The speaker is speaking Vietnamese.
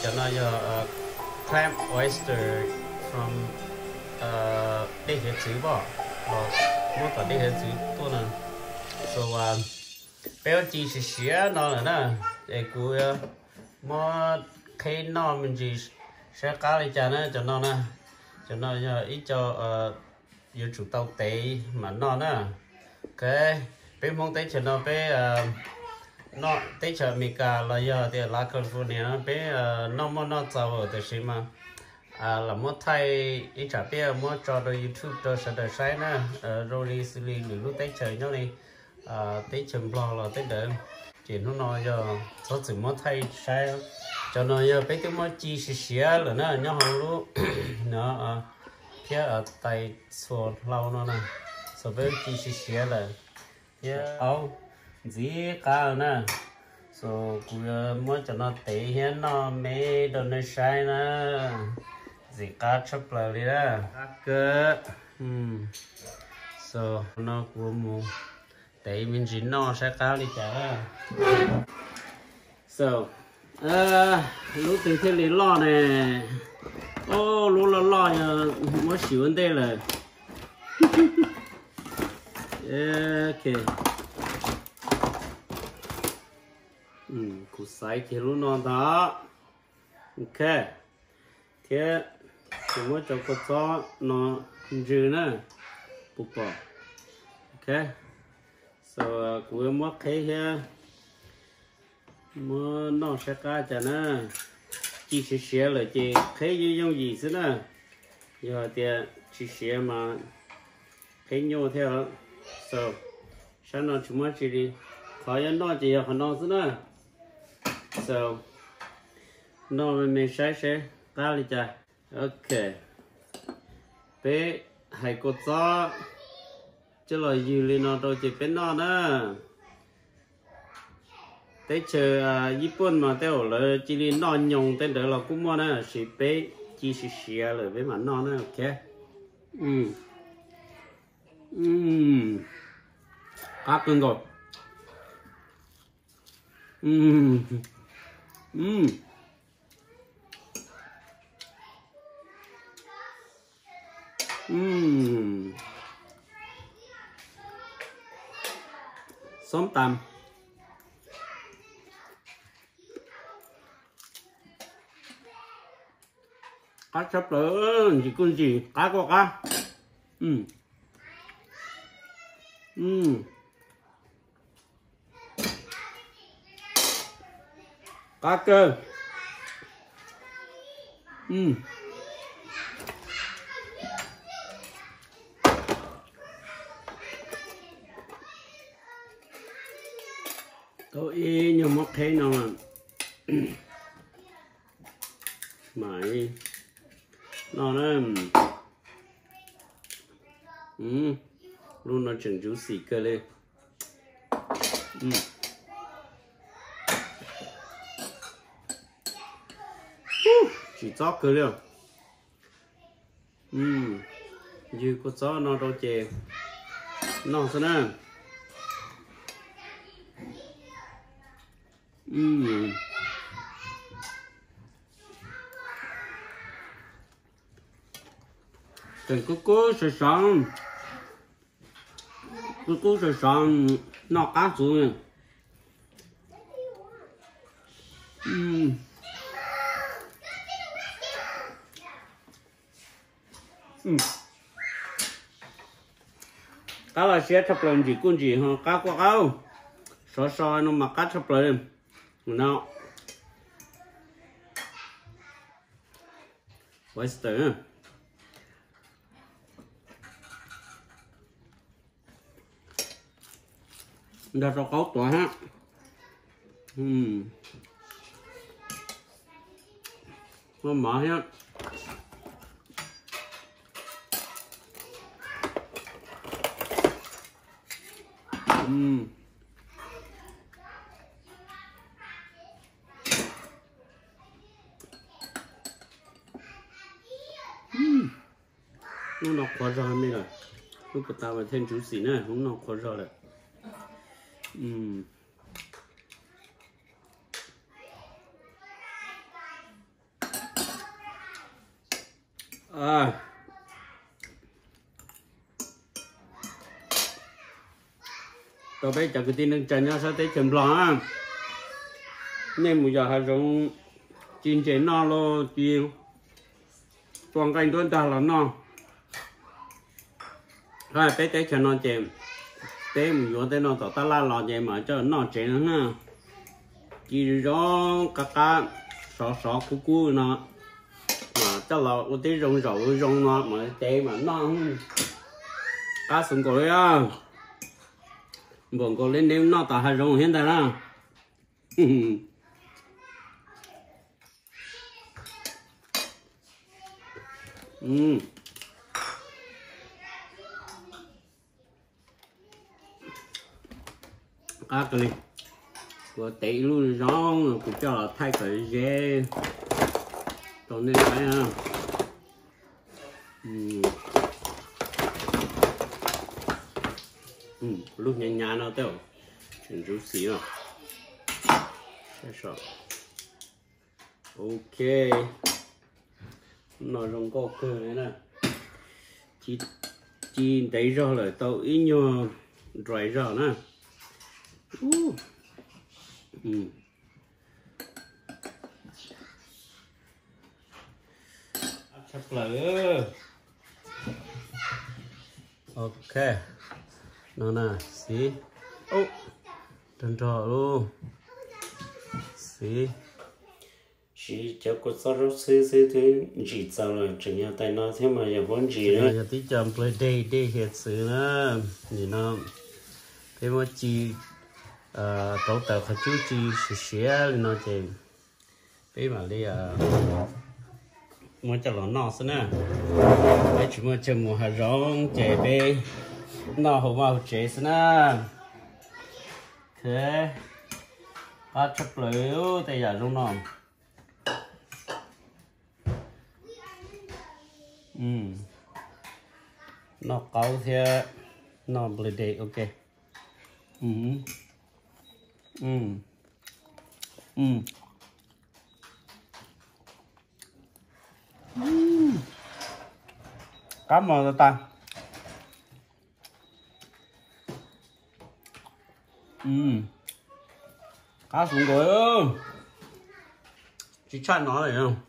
cho nó giờ clam oyster from đây hết chữ bỏ rồi mua tờ đây hết chữ tôi nè so béo chỉ是学nó là nè để cô mua khi nó mình chỉ sẽ cá lại cho nó nè cho nó giờ ít cho yêu chủ tàu tế mà nó nè cái bên mong tế cho nó bên nó tế cho mình cả là giờ thì là California nó bên nó muốn nó giàu ở thì mà là muốn thay ít trả bia muốn cho được YouTube cho sẽ được sai nè rồi đi xử lý lúc tế chơi nhau đi tế chấm lo là tế đỡ chỉ nó nói giờ số chỉ muốn thay sai cho nó giờ bây giờ muốn chỉ xíu là nó nhau hàng lúc nó phía ở tay số lâu nó nè số bây chỉ xíu là phía gì cả nè số cũng muốn cho nó tế hiện nó mấy đồ nó sai nè gì cả chấp lại đi đó cơ so nó cũng muốn tế mình chỉ nó sẽ cao đi chả so lúc từ thế lý lo nè lúc lo mới xỉu vấn đề là ok cú sai thì lúc nó đó ok thế thì mới cho con chó nó dư nữa bụng bò ok so cú mới thấy ha mà nó sẽ cá cho nó chỉ xé là chỉ thấy như giống gì thế nè giờ thì chỉ xé mà thấy nhau theo so sáng nó chúng mới chỉ đi khỏi nó chỉ là nó thế nè so nó mình sẽ cá đi cha ok bé hay có gió chứ là gì lên nó đâu chỉ bên nó nữa tới chờ Nhật mà tới là chỉ lên nó nhung tới đó là cũng mua nữa chỉ bé chỉ xìa rồi bé mà nó nữa ok cá cưng rồi sống tầm cá sắp tới chỉ con gì cá có cá cá cơ tôi nhưng mà thấy nó mày nó luôn nó chừng chú xì cơ lên chỉ chó cơ luôn như có chó nó đâu chè nó thế nào từng cô sẽ sống cô sẽ sống nó cá xuống cá là sẽ thập lần gì con gì hả cá quá cao so nó mà cá thập lần nó oyster đã cho cấu tuổi ha nó mở ha nó khó rồi mới rồi lúc của tao thêm chú xí nữa không nó khó rồi rồi tôi bây giờ cái tin đừng chân nhau sao tới chấm lo nên bây giờ hay dùng chín chế nó lo chiều toàn canh tuần ta là nó rồi bé tới cho nó chém bé mình vô tới nó tao ta la lò vậy mà cho nó chém nữa ha chỉ rõ cá sọ cú nó mà cho là ở đây rong rong nó mà té mà nó cá sùng cổ đấy à bọn cô lên đêm nó tao hay rong hiện tại đó cá cái này của té luôn rong cũng cho là thay cái dê còn nên phải ha lúc nhanya nó đâu chuyển rút xí rồi sao ok nó rong có cơ này nè chỉ đấy rồi là tao ít nhiều rồi nè sắp lỡ ok nó nè xí ô tròn tròn luôn xí cháu có sao rốt xí thế chỉ sao là chừng nhau tay nó thế mà giờ vẫn chỉ nữa giờ tí chậm play day hiện sự nữa thì nó cái mà chỉ tổ tàu phải chú chỉ sửa nó chỉ cái mà đi muốn cho nó xem nè cái chúng mình chừng một hạt rong chạy về nó không vào chạy xem nè thế chấp lưỡi tay giả rong nó nó câu thì nó play day ok cảm ơn ta cá sủng rồi chỉ chăn nó này không